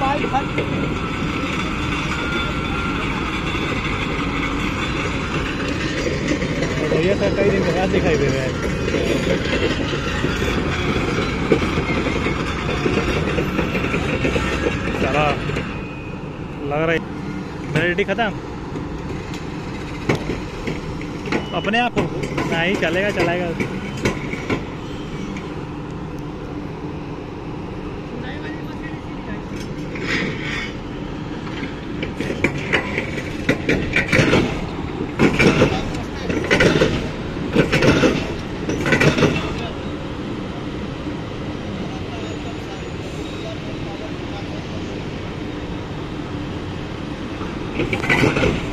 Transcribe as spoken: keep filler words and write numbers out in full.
भैया का कई दिन के बाद दिखाई दे रहा है। चला लग रहा है वैलिडिटी खत्म। अपने आप नहीं चलेगा चलाएगा। Thank you.